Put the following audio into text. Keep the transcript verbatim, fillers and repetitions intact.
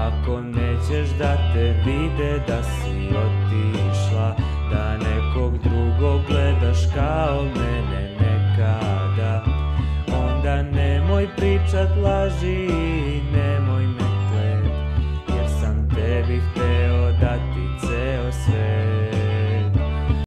Ako nećeš da te vide da si otišla, da nekog drugog gledaš kao mene nekada, onda nemoj pričat laži